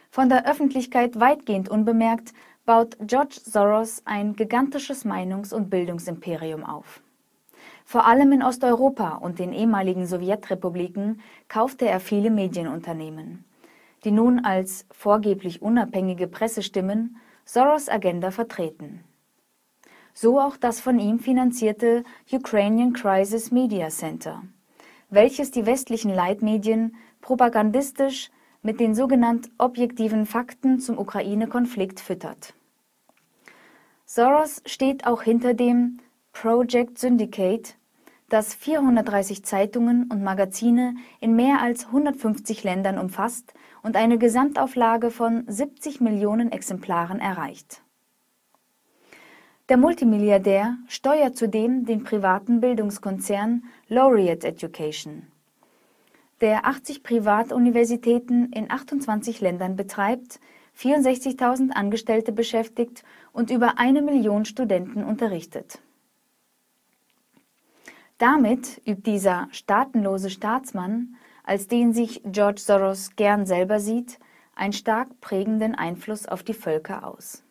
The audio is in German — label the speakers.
Speaker 1: Von der Öffentlichkeit weitgehend unbemerkt, baut George Soros ein gigantisches Meinungs- und Bildungsimperium auf. Vor allem in Osteuropa und den ehemaligen Sowjetrepubliken kaufte er viele Medienunternehmen, die nun als vorgeblich unabhängige Pressestimmen Soros' Agenda vertreten. So auch das von ihm finanzierte Ukrainian Crisis Media Center, welches die westlichen Leitmedien propagandistisch mit den sogenannten objektiven Fakten zum Ukraine-Konflikt füttert. Soros steht auch hinter dem Project Syndicate, das 430 Zeitungen und Magazine in mehr als 150 Ländern umfasst und eine Gesamtauflage von 70 Millionen Exemplaren erreicht. Der Multimilliardär steuert zudem den privaten Bildungskonzern Laureate Education, der 80 Privatuniversitäten in 28 Ländern betreibt, 64.000 Angestellte beschäftigt und über 1 Million Studenten unterrichtet. Damit übt dieser staatenlose Staatsmann, als den sich George Soros gern selber sieht, einen stark prägenden Einfluss auf die Völker aus.